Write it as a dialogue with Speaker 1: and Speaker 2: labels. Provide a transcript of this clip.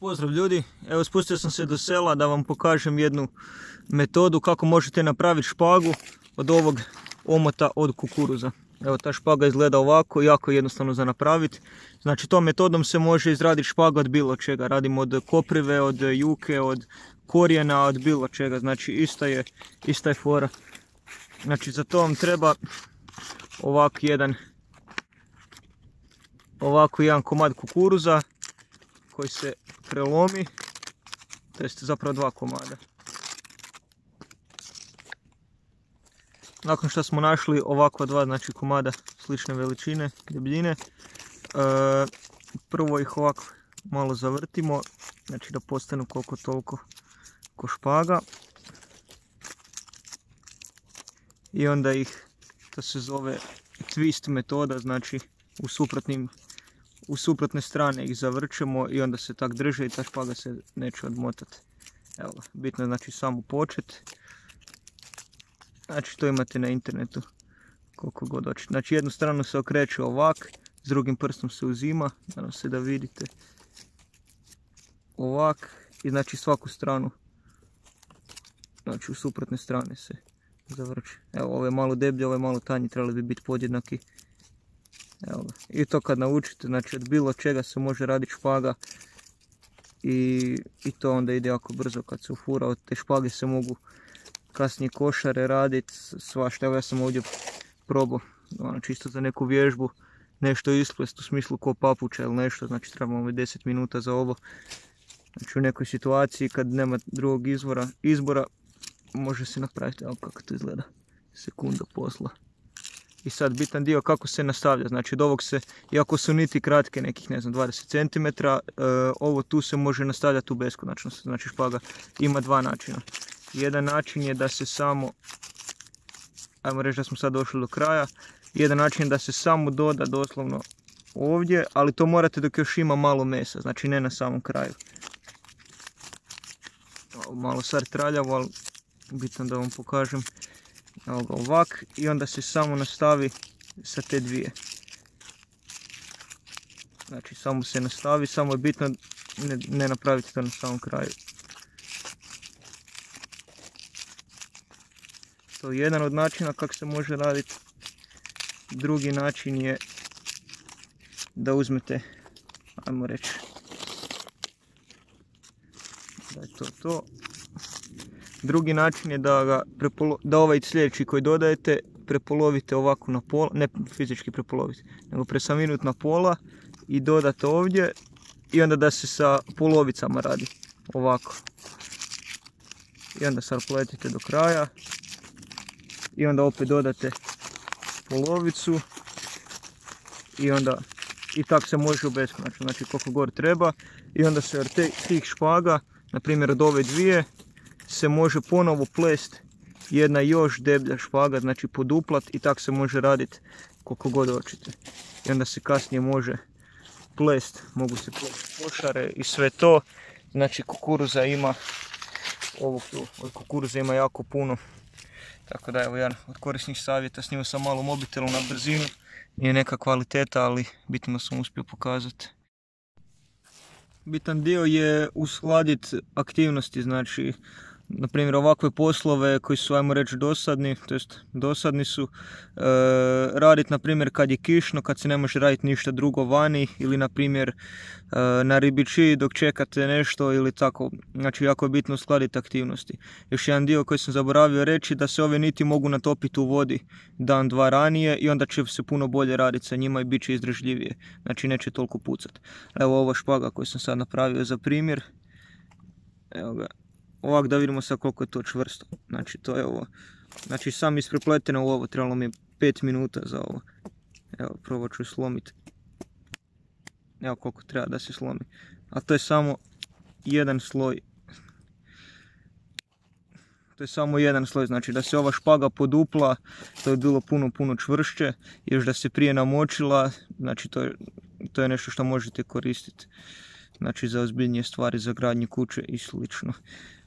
Speaker 1: Pozdrav ljudi, evo spustio sam se do sela da vam pokažem jednu metodu kako možete napraviti špagu od ovog omota od kukuruza. Evo ta špaga izgleda ovako, jako jednostavno za napraviti. Znači tom metodom se može izraditi špaga od bilo čega. Radimo od koprive, od juke, od korijena, od bilo čega. Znači ista je fora. Znači za to vam treba ovako jedan komad kukuruza koji se prelomi, to jest zapravo dva komada. Nakon što smo našli ovakva dva komada slične veličine, debljine, prvo ih ovako malo zavrtimo, znači da postanu koliko toliko ko špaga. I onda ih, to se zove twist metoda, znači u suprotne strane ih zavrćemo i onda se tak drže i ta špaga se neće odmotati. Evo, bitno je znači samo počet. Znači to imate na internetu koliko god hoćete. Znači jednu stranu se okreće ovak, s drugim prstom se uzima, nadam se da vidite. Ovak i znači svaku stranu, znači u suprotne strane se zavrće. Evo, ovo je malo deblje, ovo je malo tanji, trebali bi biti podjednaki. Evo ga. I to kad naučite, znači od bilo čega se može raditi špaga i to onda ide jako brzo kad se ufura. Od te špage se mogu kasnije košare raditi, svašta. Evo ja sam ovdje probao, čisto za neku vježbu, nešto isplest u smislu ko papuča ili nešto, znači trebamo 10 minuta za ovo. Znači u nekoj situaciji kad nema drugog izbora može se napraviti, evo kako to izgleda, sekunda posla. I sad bitan dio kako se nastavlja, znači od ovog se, iako su niti kratke nekih 20 cm, ovo tu se može nastavljati u beskonačnost, znači špaga ima dva načina. Jedan način je da se samo, ajmo reći da smo sad došli do kraja, jedan način je da se samo doda doslovno ovdje, ali to morate dok još ima malo mesa, znači ne na samom kraju. Malo sad traljavo, ali bitno da vam pokažem. Evo ga ovak i onda se samo nastavi sa te dvije. Znači samo se nastavi, samo je bitno ne napraviti to na samom kraju. To je jedan od načina kako se može raditi. Drugi način je da uzmete, ajmo reći, da je to. Drugi način je da ovaj sljedeći koji dodajete prepolovite ovako na pola, ne fizički prepolovite, nego presavinuti na pola i dodate ovdje i onda da se sa polovicama radi ovako. I onda sad pletite do kraja i onda opet dodate polovicu i onda i tako se može u beskonačno, znači koliko god treba. I onda se od tih špaga, na primjer od ove dvije, se može ponovo plest jedna još deblja špaga, znači poduplat i tako se može raditi koliko god hoćete. I onda se kasnije može plest, mogu se plesti košare i sve to. Znači kukuruza ima, ovog tu, od kukuruza ima jako puno. Tako da evo jedan od korisnih savjeta, snimao sam malo mobitelu na brzinu. Nije neka kvaliteta, ali bitno sam uspio pokazati. Bitan dio je uskladiti aktivnosti, znači na primjer ovakve poslove koji su, ajmo reći, dosadni, to jest dosadni su, raditi na primjer kad je kišno, kad se ne može raditi ništa drugo vani, ili na primjer na ribiči dok čekate nešto ili tako. Znači jako je bitno uskladiti aktivnosti. Još jedan dio koji sam zaboravio reći, da se ove niti mogu natopiti u vodi dan, dva ranije i onda će se puno bolje raditi sa njima i bit će izdržljivije, znači neće toliko pucati. Evo ova špaga koju sam sad napravio za primjer, evo ga. Ovak da vidimo sad koliko je to čvrsto. Znači to je ovo. Znači sam isprepleteno u ovo, trebalo mi je 5 minuta za ovo. Evo, probat ću slomiti. Evo koliko treba da se slomi. A to je samo jedan sloj. To je samo jedan sloj, znači da se ova špaga podupla, to je bilo puno čvršće. Još da se prije namočila, znači to je nešto što možete koristiti. Znači za ozbiljnije stvari, za gradnju kuće i slično.